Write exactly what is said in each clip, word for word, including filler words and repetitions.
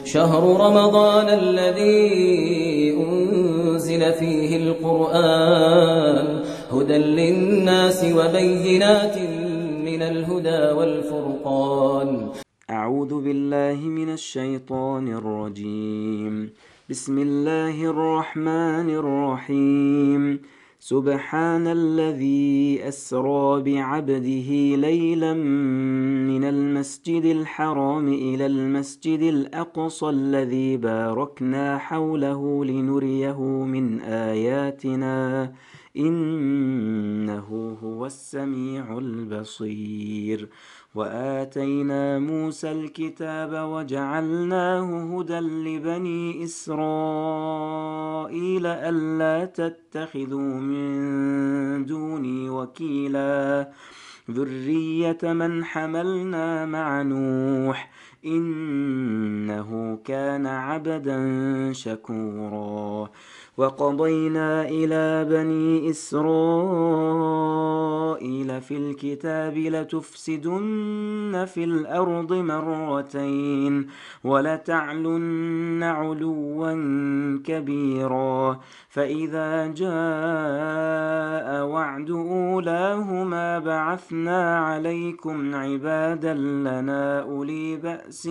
شهر رمضان الذي أنزل فيه القرآن هدى للناس وبينات من الهدى والفرقان. أعوذ بالله من الشيطان الرجيم. بسم الله الرحمن الرحيم. سبحان الذي أسرى بعبده ليلا من المسجد الحرام إلى المسجد الأقصى الذي باركنا حوله لنريه من آياتنا إنه هو السميع البصير. وآتينا موسى الكتاب وجعلناه هدى لبني إسرائيل ألا تتخذوا من دوني وكيلا ذرية من حملنا مع نوح إنه كان عبدا شكورا. وقضينا إلى بني إسرائيل في الكتاب لتفسدن في الأرض مرتين ولتعلن علوا كبيرا فإذا جاء وعد أولاهما بعثنا عليكم عبادا لنا أولي بأس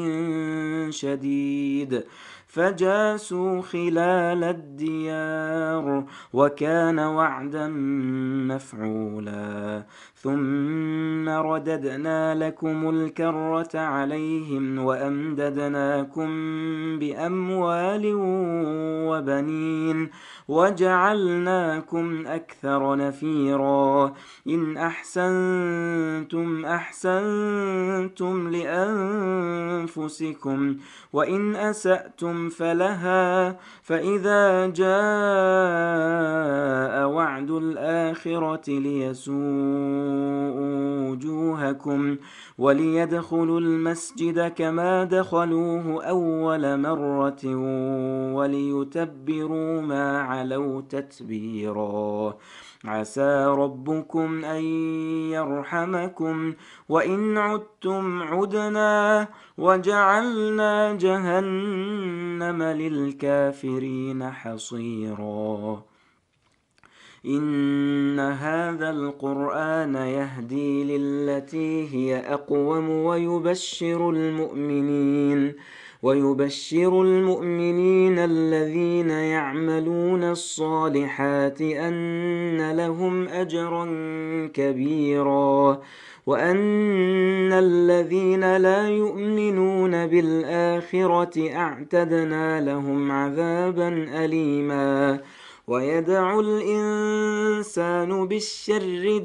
شديد فجاسوا خلال الديار وكان وعدا مفعولا. ثم رددنا لكم الكرة عليهم وأمددناكم بأموال وبنين وجعلناكم أكثر نفيرا. إن أحسنتم أحسنتم لأنفسكم وإن أسأتم فلها فإذا جاء وعد الآخرة ليسوءوا وجوهكم وليدخلوا المسجد كما دخلوه أول مرة وليتبروا ما علوا تتبيرا. عسى ربكم أن يرحمكم وإن عدتم عدنا وجعلنا جهنم للكافرين حصيرا. إن هذا القرآن يهدي للتي هي أقوم ويبشر المؤمنين ويبشر المؤمنين الذين يعملون الصالحات أن لهم أجرا كبيرا وأن الذين لا يؤمنون بالآخرة أعتدنا لهم عذابا أليما. ويدعو الإنسان بالشر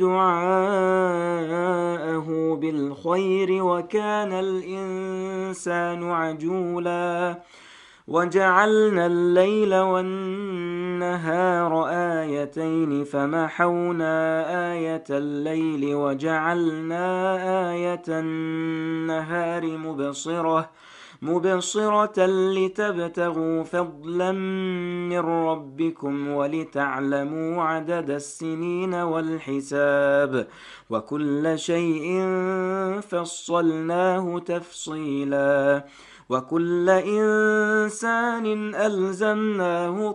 دعاءه بالخير وكان الإنسان عجولا. وجعلنا الليل والنهار آيتين فمحونا آية الليل وجعلنا آية النهار مبصرة مبصرة لتبتغوا فضلا من ربكم ولتعلموا عدد السنين والحساب وكل شيء فصلناه تفصيلا. وكل إنسان ألزمناه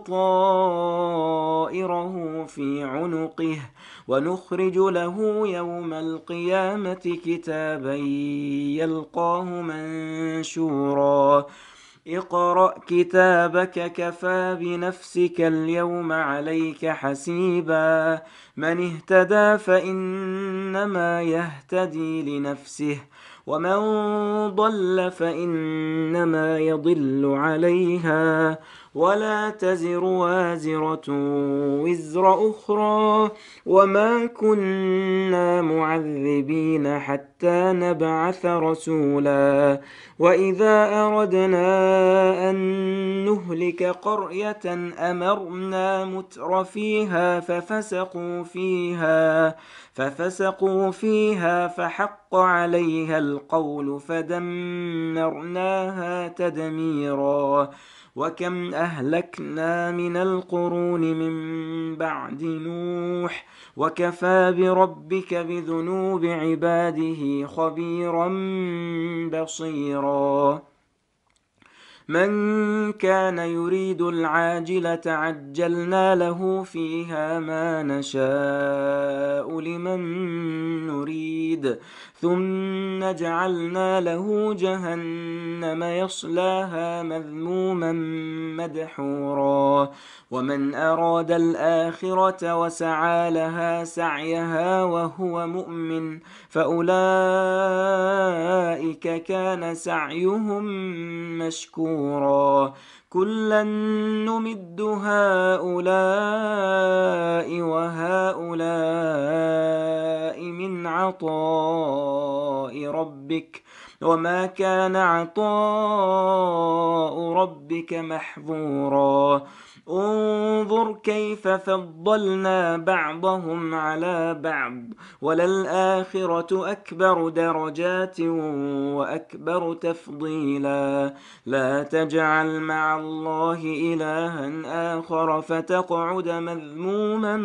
طائره في عنقه ونخرج له يوم القيامة كتابا يلقاه منشورا. اقرأ كتابك كفى بنفسك اليوم عليك حسيبا. من اهتدى فإنما يهتدي لنفسه ومن ضل فإنما يضل عليها ولا تزر وازرة وزر أخرى وما كنا معذبين حتى نبعث رسولا. وإذا أردنا أن نهلك قرية أمرنا متر فيها ففسقوا فيها ففسقوا فيها فحق عليها القول فدمرناها تدميرا. وكم أهلكنا من القرون من بعد نوح وكفى بربك بذنوب عباده خبيرا بصيرا. من كان يريد العاجلة عجلنا له فيها ما نشاء لمن نريد ثم جعلنا له جهنم يصلاها مذموما مدحورا ومن أراد الآخرة وسعى لها سعيها وهو مؤمن فأولئك كان سعيهم مشكورا كلا نمد هؤلاء وهؤلاء من عطاء ربك وما كان عطاء ربك محظورا انظر كيف فضلنا بعضهم على بعض وللآخرة أكبر درجات وأكبر تفضيلا لا تجعل مع الله إلها آخر فتقعد مذموما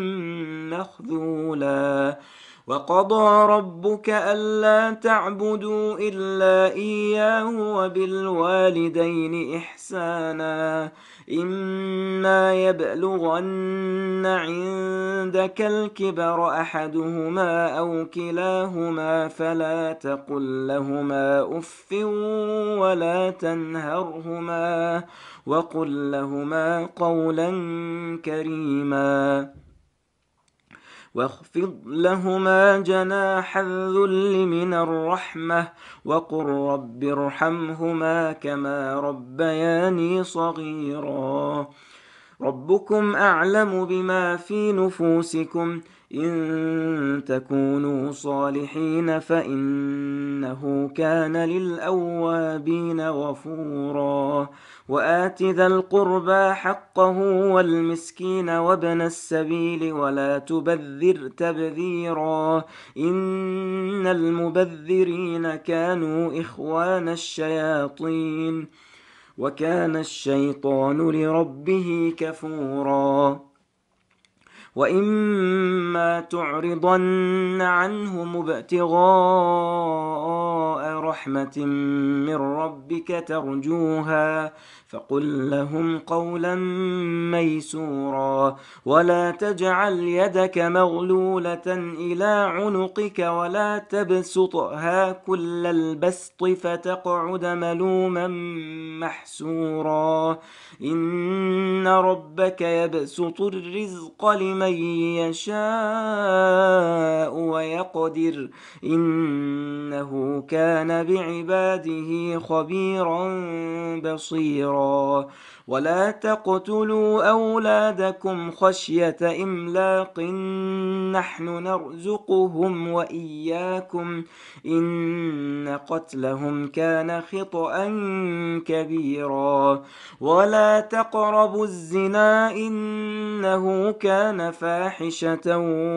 مخذولا وقضى ربك ألا تعبدوا إلا إياه وبالوالدين إحسانا إما يبلغن عندك الكبر أحدهما أو كلاهما فلا تقل لهما أف ولا تنهرهما وقل لهما قولا كريما واخفض لهما جناح الذل من الرحمة وقل رب ارحمهما كما ربياني صغيرا ربكم أعلم بما في نفوسكم إن تكونوا صالحين فإنه كان للأوابين غفورا وآت ذا القربى حقه والمسكين وابن السبيل ولا تبذر تبذيرا إن المبذرين كانوا إخوان الشياطين وكان الشيطان لربه كفورا وإما تعرضن عنهم ابتغاء رحمة من ربك ترجوها فقل لهم قولا ميسورا ولا تجعل يدك مغلولة إلى عنقك ولا تبسطها كل البسط فتقعد ملوما محسورا إن ربك يبسط الرزق لمن يشاء ويقدر إنه كان بعباده خبيرا بصيرا ولا تقتلوا أولادكم خشية إملاق نحن نرزقهم وإياكم إن قتلهم كان خطأ كبيرا ولا تقربوا الزنا إنه كان فاحشة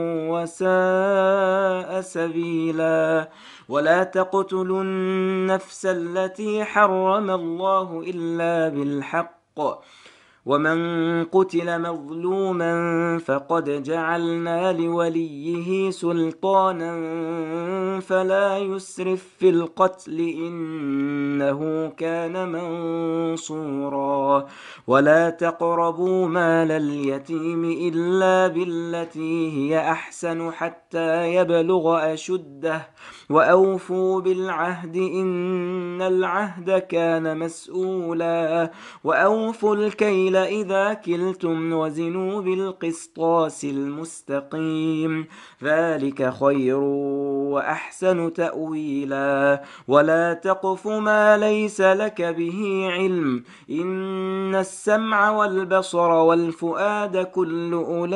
وساء سبيلا ولا تقتلوا النفس التي حرم الله إلا بالحق ومن قتل مظلوما فقد جعلنا لوليه سلطانا فلا يسرف في القتل إنه كان منصورا ولا تقربوا مال اليتيم إلا بالتي هي أحسن حتى يبلغ أشده وأوفوا بالعهد إن العهد كان مسؤولا وأوفوا الكيل إذا كلتم وزنوا بالقسطاس المستقيم ذلك خير وأحسن تأويلا ولا تقف ما ليس لك به علم إن السمع والبصر والفؤاد كل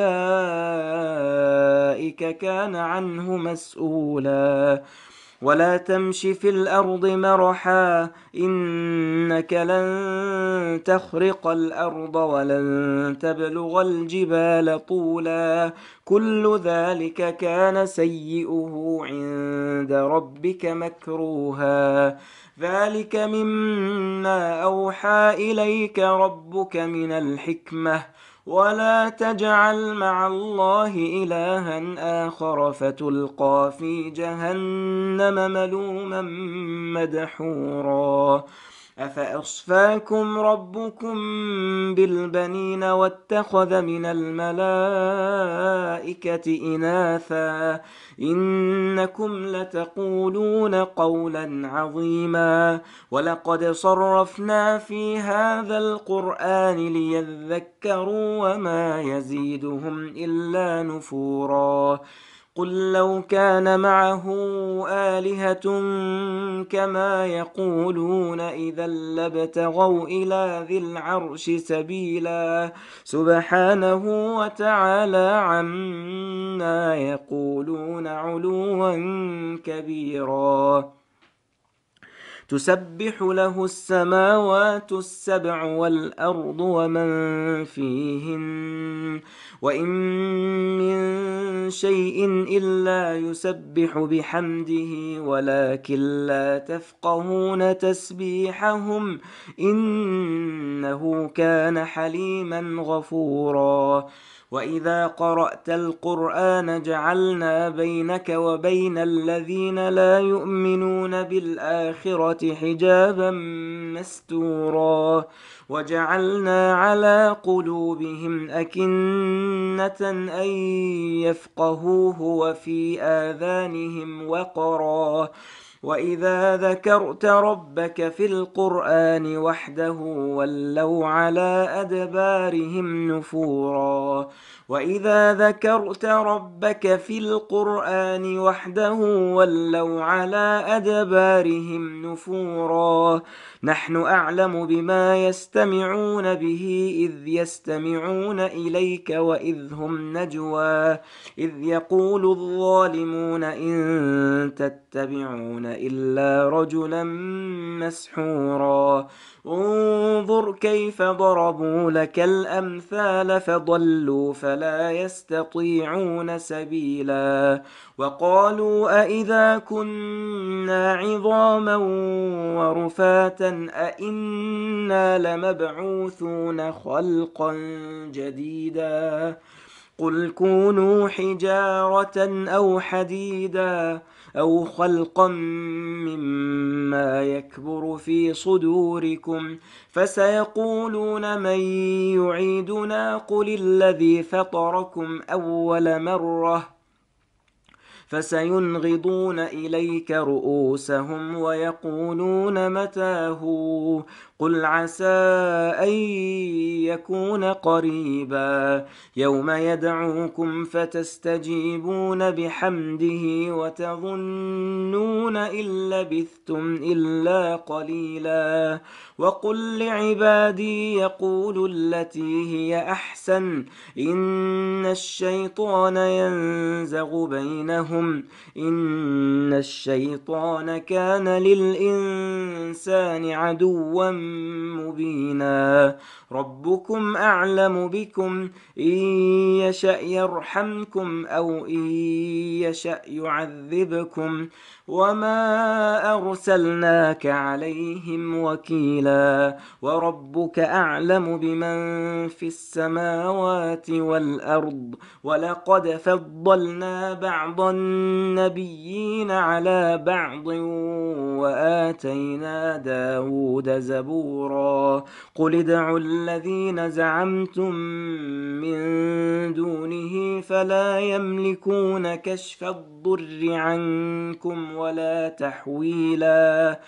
أولئك كان عنه مسؤولا ولا تمش في الأرض مرحا إنك لن تخرق الأرض ولن تبلغ الجبال طولا كل ذلك كان سيئه عند ربك مكروها ذلك مما أوحى إليك ربك من الحكمة ولا تجعل مع الله إلها آخر فتلقى في جهنم ملوما مدحورا أفأصفاكم ربكم بالبنين واتخذ من الملائكة إناثا إنكم لتقولون قولا عظيما ولقد صرفنا في هذا القرآن ليذكروا وما يزيدهم إلا نفورا قل لو كان معه آلهة كما يقولون إذا لابتغوا إلى ذي العرش سبيلا سبحانه وتعالى عما يقولون علوا كبيرا تسبح له السماوات السبع والأرض ومن فيهن وإن من شيء إلا يسبح بحمده ولكن لا تفقهون تسبيحهم إنه كان حليما غفورا وإذا قرأت القرآن جعلنا بينك وبين الذين لا يؤمنون بالآخرة حجابا مستورا وجعلنا على قلوبهم أكنة أن يفقهوه وفي آذانهم وقرا وإذا ذكرت ربك في القرآن وحده ولوا على أدبارهم نفورا وإذا ذكرت ربك في القرآن وحده ولوا على أدبارهم نفورا نحن أعلم بما يستمعون به إذ يستمعون إليك وإذ هم نجوى إذ يقول الظالمون إن تتبعون إلا رجلا مسحورا انظر كيف ضربوا لك الأمثال فضلوا فلا يستطيعون سبيلا وقالوا أئذا كنا عظاما ورفاتا أئنا لمبعوثون خلقا جديدا قل كونوا حجارة أو حديدا أو خلقا مما يكبر في صدوركم فسيقولون من يعيدنا قل الذي فطركم أول مرة فسينغضون إليك رؤوسهم ويقولون متاه قل عسى أن يكون قريبا يوم يدعوكم فتستجيبون بحمده وتظنون إن لبثتم إلا قليلا وقل لعبادي يقولوا التي هي أحسن إن الشيطان ينزغ بينهم إن الشيطان كان للإنسان عدوا مبينا ربكم أعلم بكم إن يشأ يرحمكم أو إن يشأ يعذبكم وما أرسلناك عليهم وكيلا وربك أعلم بمن في السماوات والأرض ولقد فضلنا بعض النبيين على بعض وآتينا داود زبورا قل ادعوا الذين زعمتم من دونه فلا يملكون كشف الضر عنكم ولا تحويلا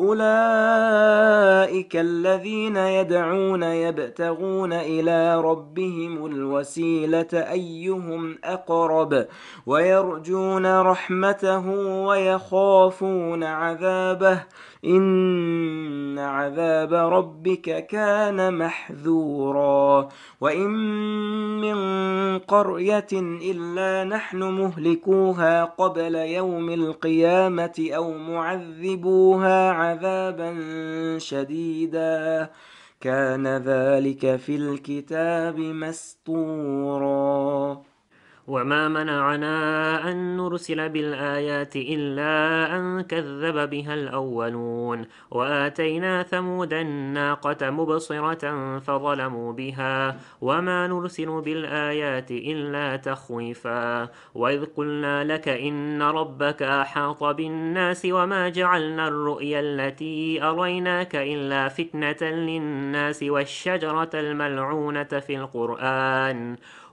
أولئك الذين يدعون يبتغون إلى ربهم الوسيلة أيهم أقرب ويرجون رحمته ويخافون عذابه إن عذاب ربك كان محذورا وإن من قرية إلا نحن مهلكوها قبل يوم القيامة أو معذبوها عذابا شديدا كان ذلك في الكتاب مسطورا وما منعنا أن نرسل بالآيات إلا أن كذب بها الأولون وآتينا ثمود الناقة مبصرة فظلموا بها وما نرسل بالآيات إلا تخويفا وإذ قلنا لك إن ربك أحاط بالناس وما جعلنا الرؤيا التي أريناك إلا فتنة للناس والشجرة الملعونة في القرآن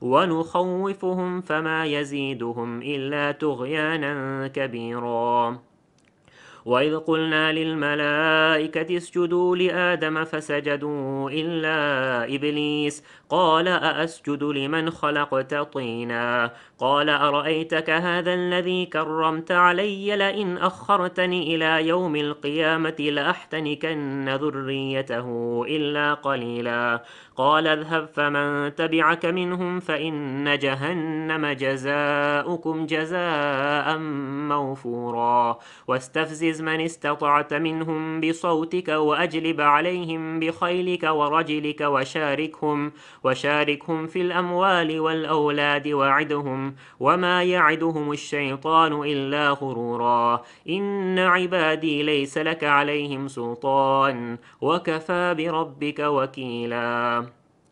ونخوفهم فما يزيدهم إلا طغيانا كبيرا وإذ قلنا للملائكة اسجدوا لآدم فسجدوا إلا إبليس قال أأسجد لمن خلقت طينا قال أرأيتك هذا الذي كرمت علي لئن أخرتني إلى يوم القيامة لأحتنكن ذريته إلا قليلا قال اذهب فمن تبعك منهم فإن جهنم جزاؤكم جزاء موفورا واستفزز من استطعت منهم بصوتك وأجلب عليهم بخيلك ورجلك وشاركهم وشاركهم في الأموال والأولاد وعدهم وما يعدهم الشيطان إلا غرورا إن عبادي ليس لك عليهم سلطان وكفى بربك وكيلا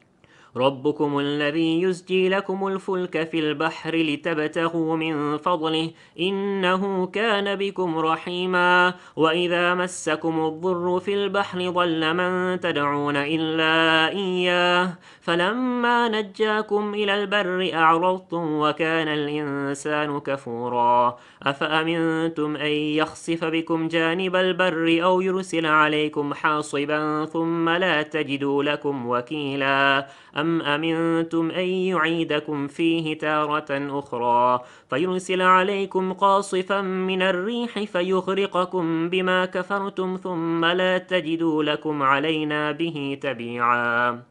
ربكم الذي يزجي لكم الفلك في البحر لتبتغوا من فضله إنه كان بكم رحيما وإذا مسكم الضر في البحر ضل من تدعون إلا إياه فلما نجاكم إلى البر أعرضتم وكان الإنسان كفورا أفأمنتم أن يخسف بكم جانب البر أو يرسل عليكم حاصبا ثم لا تجدوا لكم وكيلا أم أمنتم أن يعيدكم فيه تارة أخرى فيرسل عليكم قاصفا من الريح فيغرقكم بما كفرتم ثم لا تجدوا لكم علينا به تبيعا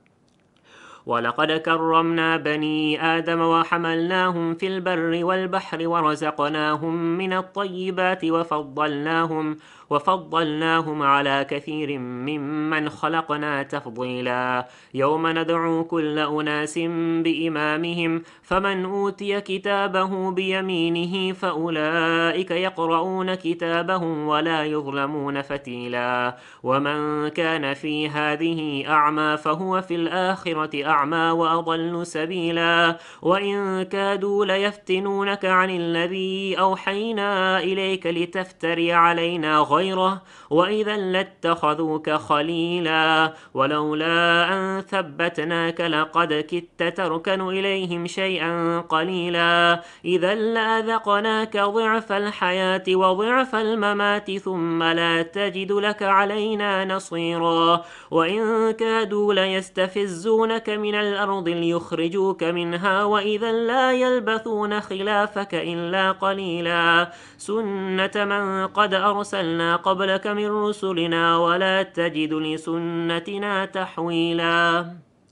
ولقد كرمنا بني آدم وحملناهم في البر والبحر ورزقناهم من الطيبات وفضلناهم وفضلناهم على كثير ممن خلقنا تفضيلا يوم ندعو كل أناس بإمامهم فمن أوتي كتابه بيمينه فأولئك يقرؤون كتابهم ولا يظلمون فتيلا ومن كان في هذه أعمى فهو في الآخرة أعمى وأضل سبيلا وإن كادوا ليفتنونك عن الذي أوحينا إليك لتفتري علينا غيره وإذا لاتخذوك خليلا ولولا أن ثبتناك لقد كدت تركن إليهم شيئا قليلا إذا لأذقناك ضعف الحياة وضعف الممات ثم لا تجد لك علينا نصيرا وإن كادوا ليستفزونك من الأرض ليخرجوك منها وإذا لا يلبثون خلافك إلا قليلا سنة من قد أرسلنا قبلك من رسلنا ولا تجد لسنتنا تحويلا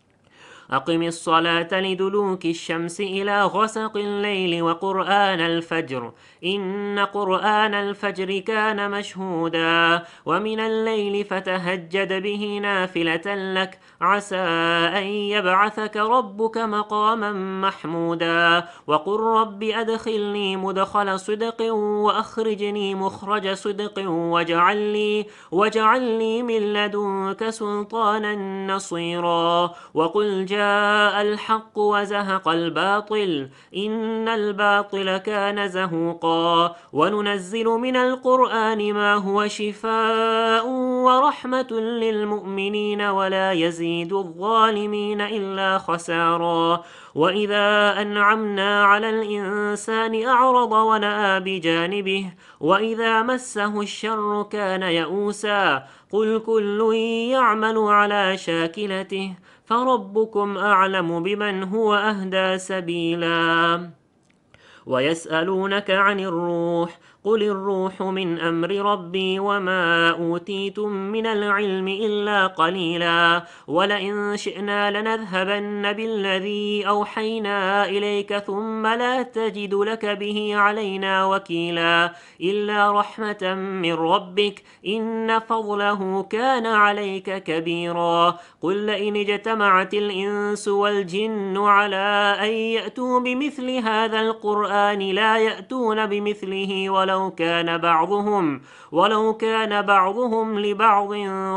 أقم الصلاة لدلوك الشمس إلى غسق الليل وقرآن الفجر إن قرآن الفجر كان مشهودا ومن الليل فتهجد به نافلة لك عسى أن يبعثك ربك مقاما محمودا وقل رب أدخلني مدخل صدق وأخرجني مخرج صدق واجعل لي, واجعل لي من لدنك سلطانا نصيرا وقل جاء جاء الحق وزهق الباطل إن الباطل كان زهوقا وننزل من القرآن ما هو شفاء ورحمة للمؤمنين ولا يزيد الظالمين إلا خسارا وإذا أنعمنا على الإنسان أعرض ونأى بجانبه وإذا مسه الشر كان يئوسا قل كل يعمل على شاكلته فربكم أعلم بمن هو أهدى سبيلا ويسألونك عن الروح قل الروح من أمر ربي وما أوتيتم من العلم إلا قليلا ولئن شئنا لنذهبن بالذي أوحينا إليك ثم لا تجد لك به علينا وكيلا إلا رحمة من ربك إن فضله كان عليك كبيرا قل لئن اجتمعت الإنس والجن على أن يأتوا بمثل هذا القرآن لا يأتون بمثله ولو كان بعضهم ولو كان بعضهم لبعض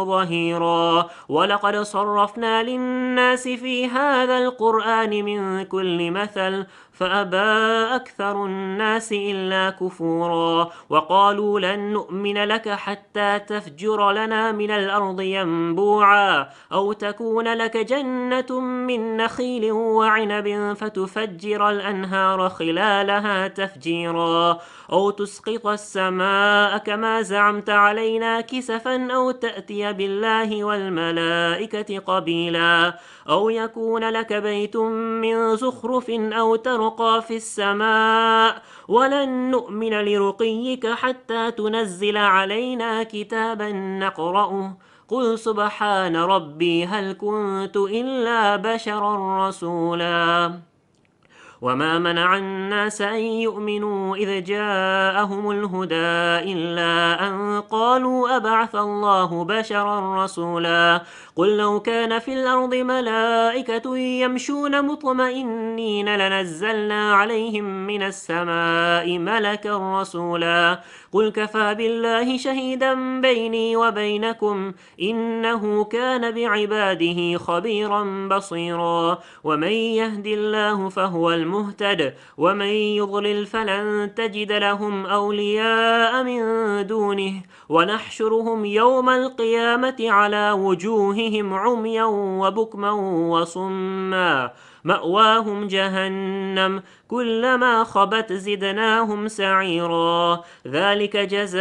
ظهيرا ولقد صرفنا للناس في هذا القرآن من كل مثل فأبى أكثر الناس إلا كفورا وقالوا لن نؤمن لك حتى تفجر لنا من الأرض ينبوعا أو تكون لك جنة من نخيل وعنب فتفجر الأنهار خلالها تفجيرا أو تسقط السماء كما زعمت علينا كسفا أو تأتي بالله والملائكة قبيلا أو يكون لك بيت من زخرف أو ترقى في السماء ولن نؤمن لرقيك حتى تنزل علينا كتابا نقرأه قل سبحان ربي هل كنت إلا بشرا رسولا وما منع الناس أن يؤمنوا إذ جاءهم الهدى إلا أن قالوا أبعث الله بشرا رسولا قل لو كان في الأرض ملائكة يمشون مطمئنين لنزلنا عليهم من السماء ملكا رسولا قل كفى بالله شهيدا بيني وبينكم إنه كان بعباده خبيرا بصيرا ومن يهد الله فهو المهتد ومن يضلل فلن تجد لهم أولياء من دونه ونحشرهم يوم القيامة على وجوههم عميا وبكما وصما مأواهم جهنم كلما خبت زدناهم سعيرا ذلك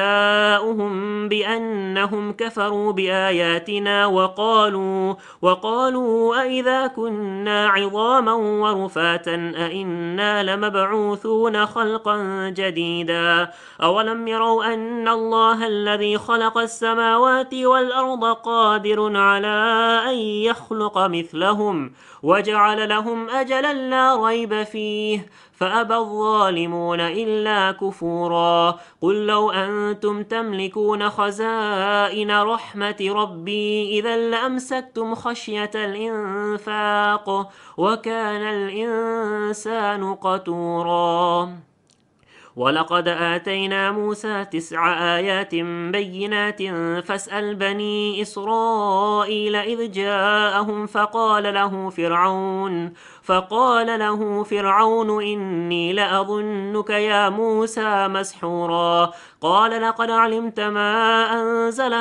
جزاؤهم بأنهم كفروا بآياتنا وقالوا وقالوا أئذا كنا عظاما ورفاتا أئنا لمبعوثون خلقا جديدا أولم يروا أن الله الذي خلق السماوات والأرض قادر على أن يخلق مثلهم وجعل لهم أجلا لا ريب فيه فأبى الظالمون إلا كفورا قل لو أنتم تملكون خزائن رحمة ربي إذا لأمسكتم خشية الإنفاق وكان الإنسان قتورا ولقد آتينا موسى تسع آيات بينات فاسأل بني إسرائيل إذ جاءهم فقال له فرعون فقال له فرعون إني لأظنك يا موسى مسحورا قال لقد علمت ما أنزل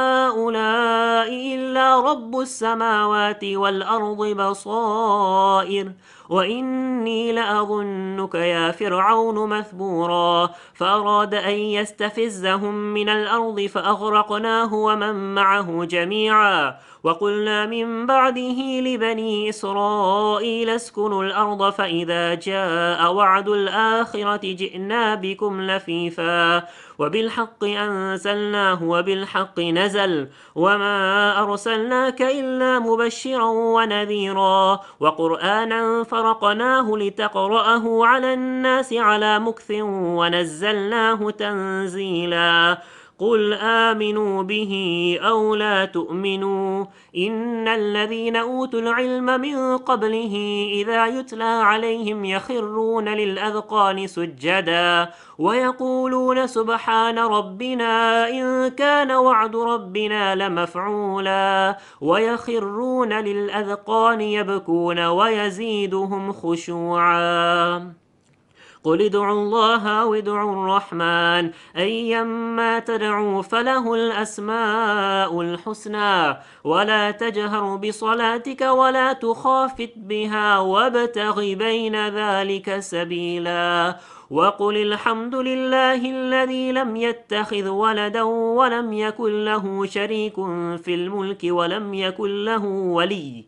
هؤلاء إلا رب السماوات والأرض بصائر وإني لأظنك يا فرعون مثبورا فأراد أن يستفزهم من الأرض فأغرقناه ومن معه جميعا وقلنا من بعده لبني إسرائيل اسكنوا الأرض فإذا جاء وعد الآخرة جئنا بكم لفيفا وبالحق أنزلناه وبالحق نزل وما أرسلناك إلا مبشرا ونذيرا وقرآنا فرقناه لتقرأه على الناس على مكث ونزلناه تنزيلا قل آمنوا به أو لا تؤمنوا إن الذين أوتوا العلم من قبله إذا يتلى عليهم يخرون للأذقان سجدا ويقولون سبحان ربنا إن كان وعد ربنا لمفعولا ويخرون للأذقان يبكون ويزيدهم خشوعا قل ادعوا الله أو ادعوا الرحمن أيما تدعوا فله الأسماء الحسنى ولا تجهر بصلاتك ولا تخافت بها وابتغ بين ذلك سبيلا وقل الحمد لله الذي لم يتخذ ولدا ولم يكن له شريك في الملك ولم يكن له ولي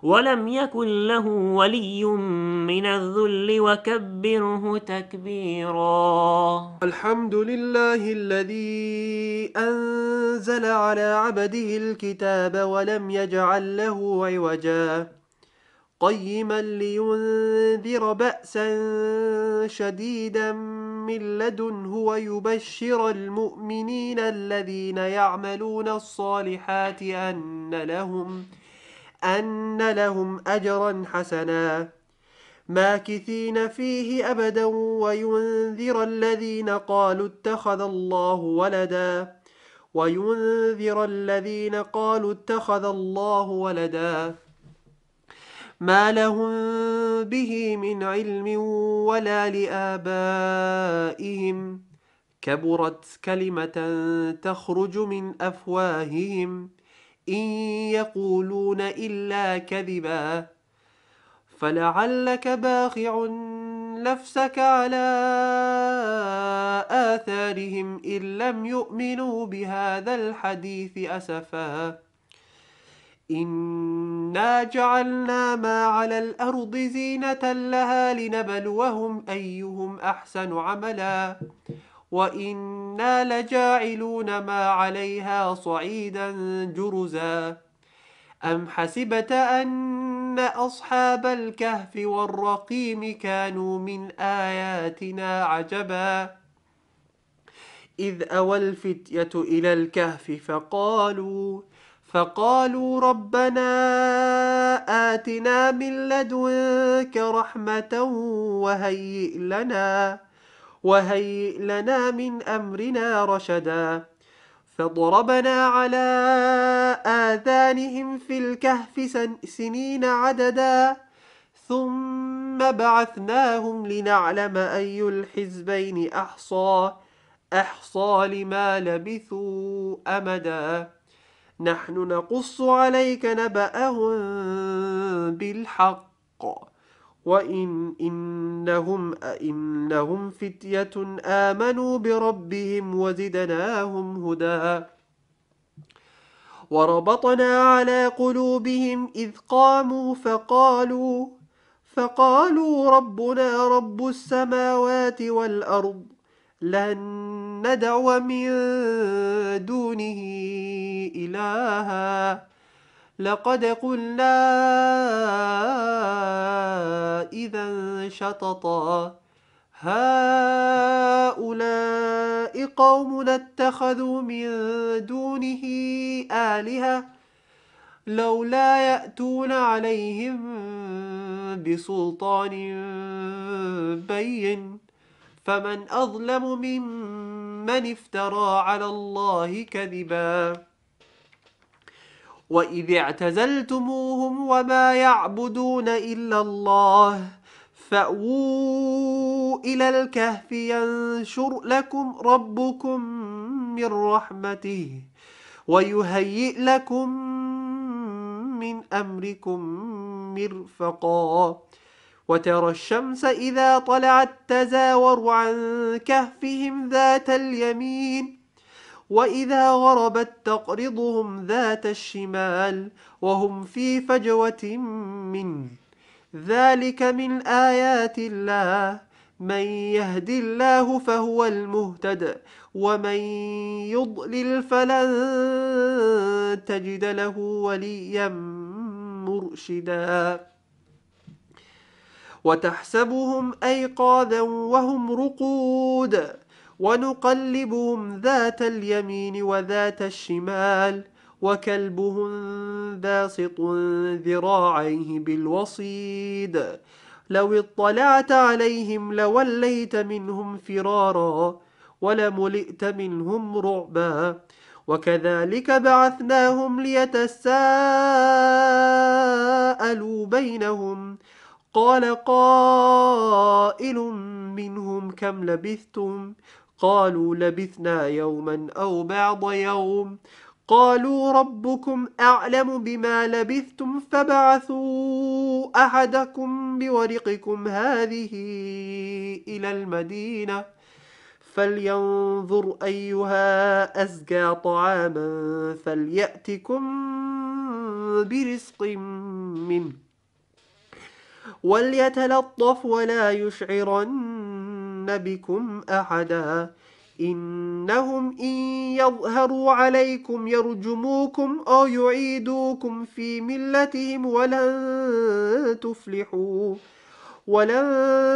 ولم يكن له ولي من الذل وكبره تكبيرا. الحمد لله الذي أنزل على عبده الكتاب ولم يجعل له عوجا قيما لينذر بأسا شديدا من لدنه ويبشر المؤمنين الذين يعملون الصالحات أن لهم أن لهم أجرا حسنا ماكثين فيه أبدا وينذر الذين قالوا اتخذ الله ولدا وينذر الذين قالوا اتخذ الله ولدا ما لهم به من علم ولا لآبائهم كبرت كلمة تخرج من أفواههم إن يقولون إلا كذبا فلعلك باخع نفسك على آثارهم إن لم يؤمنوا بهذا الحديث أسفا إنا جعلنا ما على الأرض زينة لها لنبلوهم أيهم أحسن عملا وإنا لجاعلون ما عليها صعيدا جرزا أم حسبت أن أصحاب الكهف والرقيم كانوا من آياتنا عجبا إذ أوى الفتية إلى الكهف فقالوا فقالوا ربنا آتنا من لدنك رحمة وهيئ لنا وهيئ لنا من أمرنا رشدا فضربنا على آذانهم في الكهف سنين عددا ثم بعثناهم لنعلم أي الحزبين أحصى أحصى لما لبثوا أمدا نحن نقص عليك نبأهم بالحق وإن إنهم إنهم فتية آمنوا بربهم وزدناهم هدى وربطنا على قلوبهم إذ قاموا فقالوا فقالوا ربنا رب السماوات والأرض لن ندعو من دونه إلها لقد قلنا إذا شططا هؤلاء قوم اتخذوا من دونه آلهة لولا يأتون عليهم بسلطان بين فمن أظلم ممن افترى على الله كذبا وإذ اعتزلتموهم وما يعبدون إلا الله فأووا إلى الكهف ينشر لكم ربكم من رحمته ويهيئ لكم من أمركم مرفقا وترى الشمس إذا طلعت تزاور عن كهفهم ذات اليمين وإذا غربت تقرضهم ذات الشمال وهم في فجوة منه ذلك من آيات الله من يهد الله فهو المهتد ومن يضلل فلن تجد له وليا مرشدا وتحسبهم أيقاظا وهم رقود ونقلبهم ذات اليمين وذات الشمال وكلبهم باسط ذراعيه بالوصيد لو اطلعت عليهم لوليت منهم فرارا ولملئت منهم رعبا وكذلك بعثناهم ليتساءلوا بينهم قال قائل منهم كم لبثتم قالوا لبثنا يوما أو بعض يوم قالوا ربكم أعلم بما لبثتم فبعثوا أحدكم بورقكم هذه إلى المدينة فلينظر أيها أزكى طعاما فليأتكم برزق منه وليتلطف ولا يشعرن بكم أحدا إنهم إن يظهروا عليكم يرجموكم أو يعيدوكم في ملتهم ولن تفلحوا ولن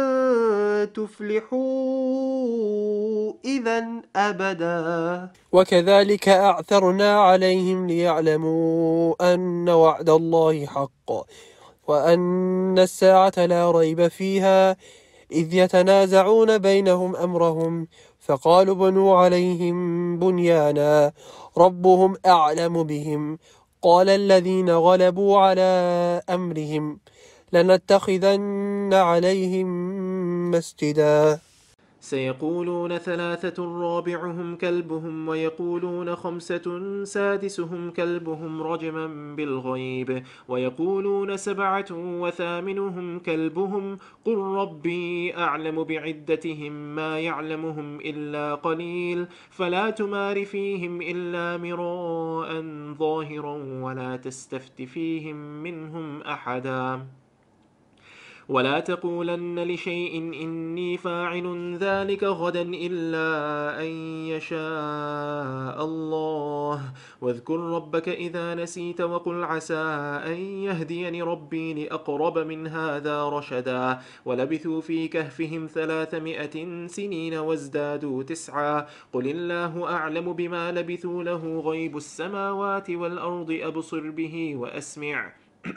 تفلحوا إذا أبدا. وكذلك أعثرنا عليهم ليعلموا أن وعد الله حق وأن الساعة لا ريب فيها إذ يتنازعون بينهم أمرهم فقالوا بنوا عليهم بنيانا ربهم أعلم بهم قال الذين غلبوا على أمرهم لنتخذن عليهم مسجدا. سيقولون ثلاثة رابعهم كلبهم ويقولون خمسة سادسهم كلبهم رجما بالغيب ويقولون سبعة وثامنهم كلبهم قل ربي أعلم بعدتهم ما يعلمهم إلا قليل فلا تمار فيهم إلا مراء ظاهرا ولا تستفت فيهم منهم أحدا ولا تقولن لشيء إني فاعل ذلك غدا إلا أن يشاء الله واذكر ربك إذا نسيت وقل عسى أن يهديني ربي لأقرب من هذا رشدا ولبثوا في كهفهم ثلاثمائة سنين وازدادوا تسعا قل الله أعلم بما لبثوا له غيب السماوات والأرض أبصر به وأسمع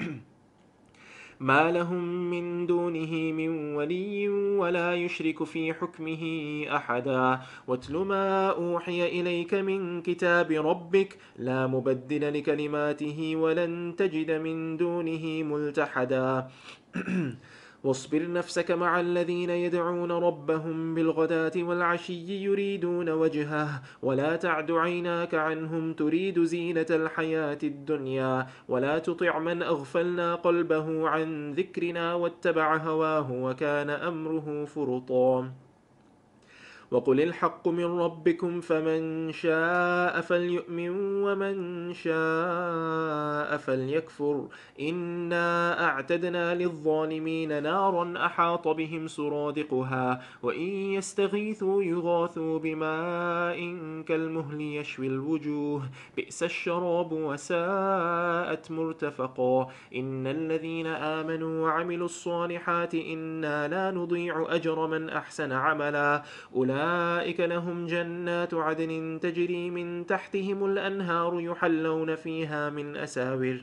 ما لهم من دونه من ولي ولا يشرك في حكمه أحدا واتل ما أوحي إليك من كتاب ربك لا مبدل لكلماته ولن تجد من دونه ملتحدا واصبر نفسك مع الذين يدعون ربهم بالغداة والعشي يريدون وجهه ولا تعد عيناك عنهم تريد زينة الحياة الدنيا ولا تطع من أغفلنا قلبه عن ذكرنا واتبع هواه وكان أمره فرطا وقل الحق من ربكم فمن شاء فليؤمن ومن شاء فليكفر إنا أعتدنا للظالمين نارا أحاط بهم سرادقها وإن يستغيثوا يغاثوا بماء كالمهل يشوي الوجوه بئس الشراب وساءت مرتفقا إن الذين آمنوا وعملوا الصالحات إنا لا نضيع أجر من أحسن عملا أولئك لهم جنات عدن تجري من تحتهم الأنهار يحلون فيها من أساور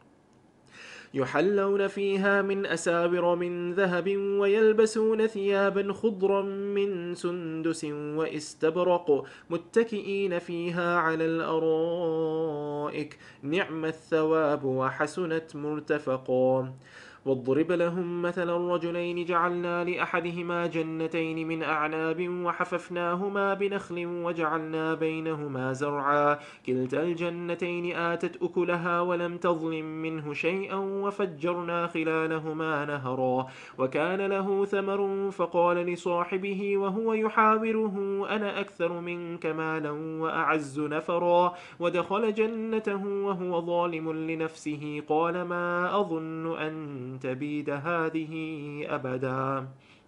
يحلون فيها من أساور من ذهب ويلبسون ثيابا خضرا من سندس واستبرق متكئين فيها على الأرائك نعم الثواب وحسنت مرتفقا واضرب لهم مثل الرجلين جعلنا لأحدهما جنتين من أعناب وحففناهما بنخل وجعلنا بينهما زرعا كلتا الجنتين آتت أكلها ولم تظلم منه شيئا وفجرنا خلالهما نهرا وكان له ثمر فقال لصاحبه وهو يحاوره أنا أكثر منك مالا وأعز نفرا ودخل جنته وهو ظالم لنفسه قال ما أظن أن تبيد هذه أبدا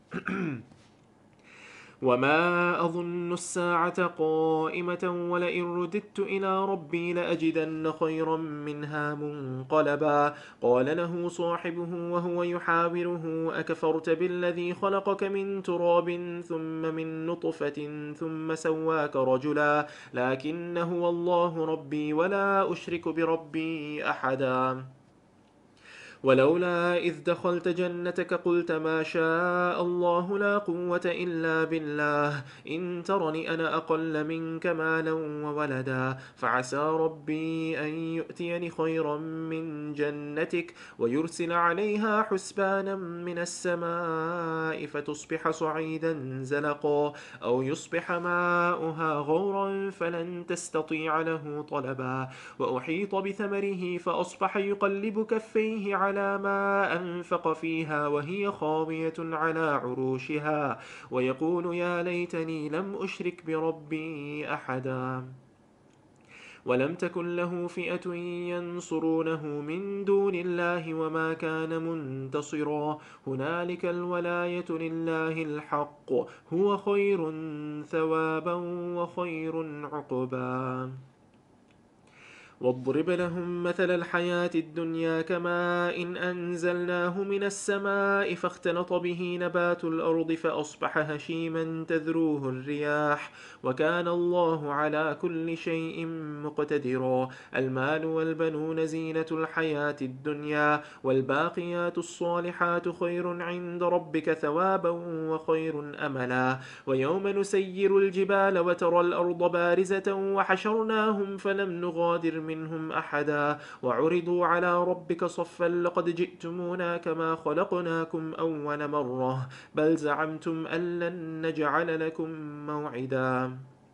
وما أظن الساعة قائمة ولئن رددت إلى ربي لأجدن خيرا منها منقلبا قال له صاحبه وهو يحاوره أكفرت بالذي خلقك من تراب ثم من نطفة ثم سواك رجلا لكن هو الله ربي ولا أشرك بربي أحدا ولولا إذ دخلت جنتك قلت ما شاء الله لا قوة إلا بالله إن ترني أنا أقل منك مالا وولدا فعسى ربي أن يؤتيني خيرا من جنتك ويرسل عليها حسبانا من السماء فتصبح صعيدا زلقا أو يصبح ماؤها غورا فلن تستطيع له طلبا وأحيط بثمره فأصبح يقلب كفيه على ما أنفق فيها وهي خاوية على عروشها ويقول يا ليتني لم أشرك بربي أحدا ولم تكن له فئة ينصرونه من دون الله وما كان منتصرا هنالك الولاية لله الحق هو خير ثوابا وخير عقبا واضرب لهم مثل الحياة الدنيا كماء إن أنزلناه من السماء فاختلط به نبات الأرض فأصبح هشيما تذروه الرياح وكان الله على كل شيء مقتدرا المال والبنون زينة الحياة الدنيا والباقيات الصالحات خير عند ربك ثوابا وخير أملا ويوم نسير الجبال وترى الأرض بارزة وحشرناهم فلم نغادر منهم أحدا وعرضوا على ربك صفا لقد جئتمونا كما خلقناكم أول مرة بل زعمتم أن لن نجعل لكم موعدا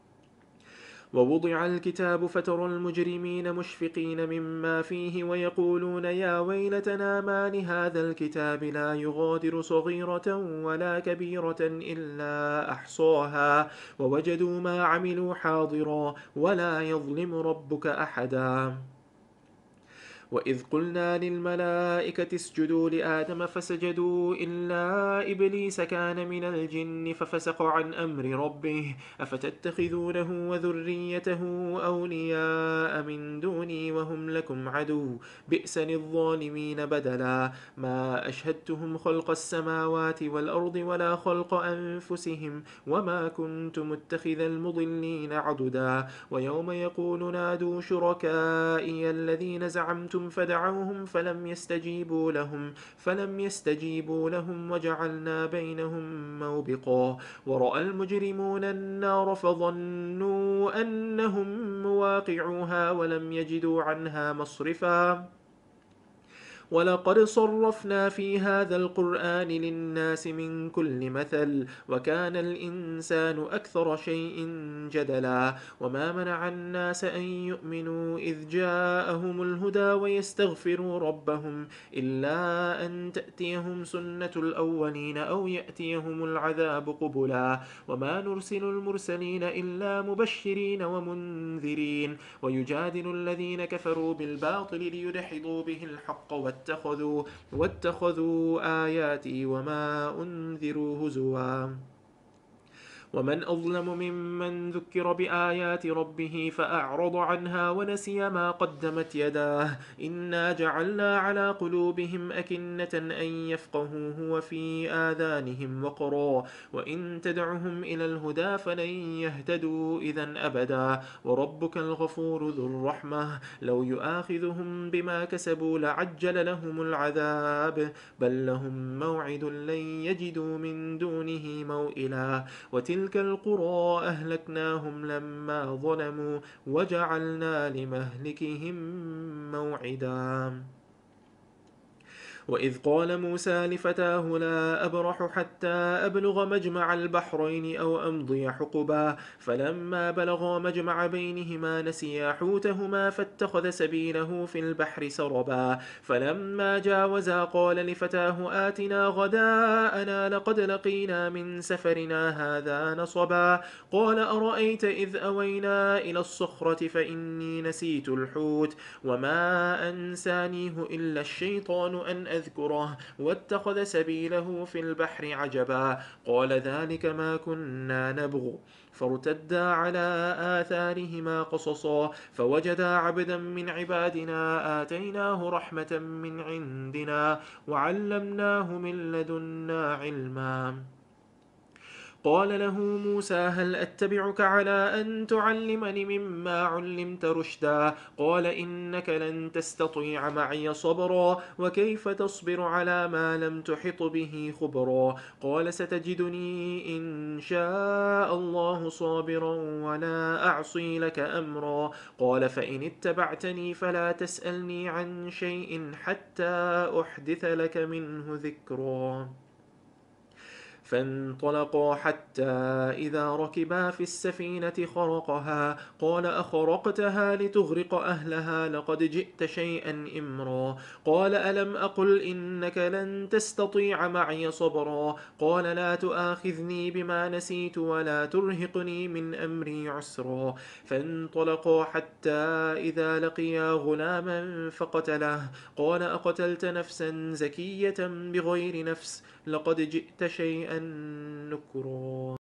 ووضع الكتاب فترى المجرمين مشفقين مما فيه ويقولون يا ويلتنا ما لهذا الكتاب لا يغادر صغيرة ولا كبيرة إلا أحصاها ووجدوا ما عملوا حاضرا ولا يظلم ربك أحدا وإذ قلنا للملائكة اسجدوا لآدم فسجدوا إلا إبليس كان من الجن ففسق عن أمر ربه أفتتخذونه وذريته أولياء من دوني وهم لكم عدو بئس للظالمين بدلا ما أشهدتهم خلق السماوات والأرض ولا خلق أنفسهم وما كنت متخذ المضلين عضدا ويوم يقول نادوا شركائي الذين زعمتم فدعوهم فلم يستجيبوا لهم فلم يستجيبوا لهم وجعلنا بينهم موبقا ورأى المجرمون النار فظنوا أنهم مواقعوها ولم يجدوا عنها مصرفا ولقد صرفنا في هذا القرآن للناس من كل مثل وكان الإنسان أكثر شيء جدلا وما منع الناس أن يؤمنوا إذ جاءهم الهدى ويستغفروا ربهم إلا أن تأتيهم سنة الأولين أو يأتيهم العذاب قبلا وما نرسل المرسلين إلا مبشرين ومنذرين ويجادل الذين كفروا بالباطل ليدحضوا به الحق واتخذوا, واتخذوا آياتي وما أنذروا هزوا ومن أظلم ممن ذكر بآيات ربه فأعرض عنها ونسي ما قدمت يداه إنا جعلنا على قلوبهم أكنة أن يفقهوه وفي آذانهم وقرا وإن تدعهم إلى الهدى فلن يهتدوا إذا أبدا وربك الغفور ذو الرحمة لو يؤاخذهم بما كسبوا لعجل لهم العذاب بل لهم موعد لن يجدوا من دونه موئلا وتلك تلك القرى أهلكناهم لما ظلموا وجعلنا لمهلكهم موعدا وإذ قال موسى لفتاه لا أبرح حتى أبلغ مجمع البحرين أو أمضي حقبا فلما بلغا مجمع بينهما نسيا حوتهما فاتخذ سبيله في البحر سربا فلما جاوزا قال لفتاه آتنا غداءنا لقد لقينا من سفرنا هذا نصبا قال أرأيت إذ أوينا إلى الصخرة فإني نسيت الحوت وما أنسانيه إلا الشيطان أن أذكره واتخذ سبيله في البحر عجبا قال ذلك ما كنا نبغ فارتدا على آثارهما قصصا فوجدا عبدا من عبادنا آتيناه رحمة من عندنا وعلمناه من لدنا علما قال له موسى هل أتبعك على أن تعلمني مما علمت رشدا قال إنك لن تستطيع معي صبرا وكيف تصبر على ما لم تحط به خبرا قال ستجدني إن شاء الله صابرا ولا أعصي لك أمرا قال فإن اتبعتني فلا تسألني عن شيء حتى أحدث لك منه ذكرا فانطلقا حتى إذا ركبا في السفينة خرقها قال أخرقتها لتغرق أهلها لقد جئت شيئا إمرا قال ألم أقل إنك لن تستطيع معي صبرا قال لا تؤاخذني بما نسيت ولا ترهقني من أمري عسرا فانطلقا حتى إذا لقيا غلاما فقتله قال أقتلت نفسا زكية بغير نفس لقد جئت شيئا نكرا